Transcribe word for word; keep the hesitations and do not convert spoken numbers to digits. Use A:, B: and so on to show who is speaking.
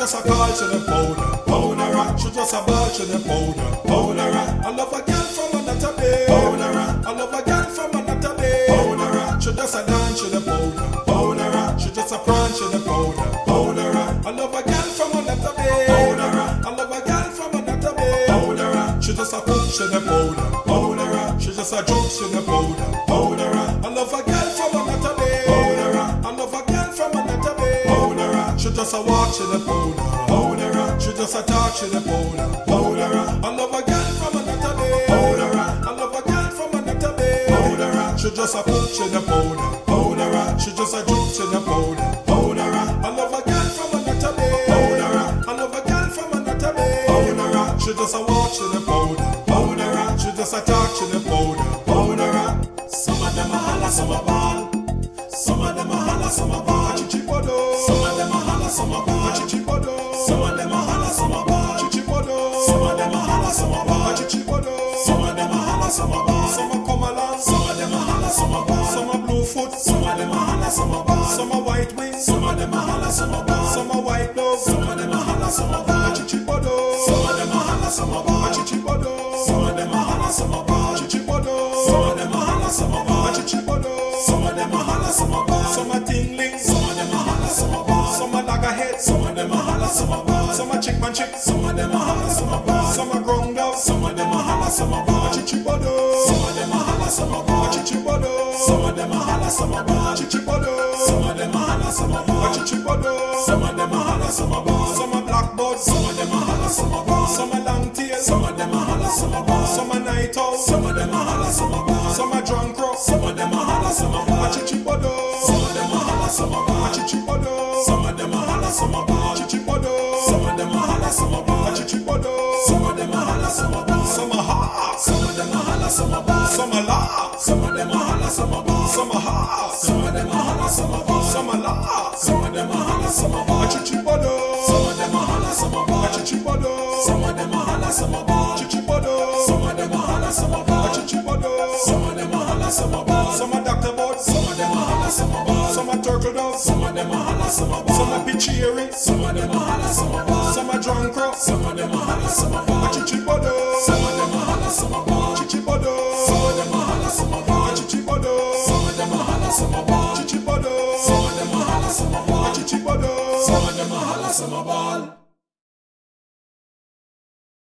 A: just a call to the powder, powder. She just a ball to the powder, powder. I love a girl from another bay, powder. I love a girl from another bay, powder. She just a dance to the powder, powder. She just a prance to the powder, powder. I love a girl from another bay, powder. I love a girl from another bay, powder. She just a push to the powder, powder. She just a jump to the powder, powder. I love a girl from another bay, powder. I love a girl from another bay, powder. She just a walk to the powder, powder. She just a talk to the powder, powder. I love a girl from another bay, powder. I love a girl from another bay, powder. She just a push to the powder, powder. She just a jump to the powder, powder. I love a girl from another bay, powder. I love a girl from another bay, powder. She just a walk to the powder, powder. She just a talk to the powder, powder. Some of them a holla, some a ball. Some of them a holla, some a ball. Chichipodo. Some of them a holla, some a ball. Chichipodo. Some of them a holla, some a ball. Chichipodo. Some of them a holla, some a ball. Chichipodo. Some of them a holla, some a ball. Some a come along. Some of them a holla, some a ball. Some a blue foot. Some of them a holla, some a ball. Some a white wings. Some of them a holla, some a ball. Some a white dove. Some of them a holla, some a ball. Chichipodo. Some of them a holla, some a ball. Chichipodo. Some of them a holla, some a ball. Chichipodo. Some of them a holla, some a ball. Chichipodo. Some of them a holla, some a ball. Some a tingling. Some of them a holla, some a ball. Some a loggerhead. Some of them a holla, some a ball. Some a chick man chick. Some of them a holla, some a ball. Some a ground up. Some of them a holla, some a ball. Chichipodo. Some of them a holla, some a ball. Chichipodo. Some of them a holla, some a ball. Chichipodo. Some of them a holla, some a ball. Chichipodo. Some of them a holla, some a ball. Some a blackbird. Some of them a holla, some a ball. Some a long tail. Some of them a holla, some a ball. Some a night owl. Some of them a holla, some a ball. Some a drunk rock. Some of them a holla, some a ball. Chichipodo. Some of them a holla, some a ball. Chichipodo. Some of them a holla, some a ball. Chichipodo. Some of them a holla, some a ball. Chichipodo. Some of them a holla, some a ball. Some a ha. Some of them a holla, some a ball. Some a la. Some of them a holla, some a ball. Some a ha. Some of them a holla, some a ball. Some a la. Some of them a holla, some a ball. Chichipodo. Some of them a holla, some a ball. Chichipodo. Some of them a holla, some a ball. Chichipodo. Some of them a holla, some a ball. Chichipodo. Some of them a holla, some a ball. Some a doctor bud. Some of them a holla, some a ball. Some a turtle dove. Some of them a holla, some a ball. Some a pitchy earring. Some of them a holla, some a ball. Some a drunk crow. Some of them a holla, some a ball. Chichipodo. Some of them a holla, some a ball. Chichipodo. Some of them a holla, some a ball. Chichipodo. Some of them a holla, some a ball. Chichipodo. Some of them a holla, some a ball. Chichipodo. Some of them a holla, some a ball.